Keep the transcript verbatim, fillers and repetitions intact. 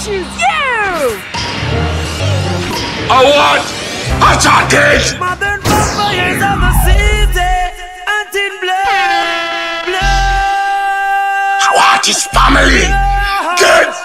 choose you! I want attacking! Modern vampires of the city, until blood, blood. I want his family! Get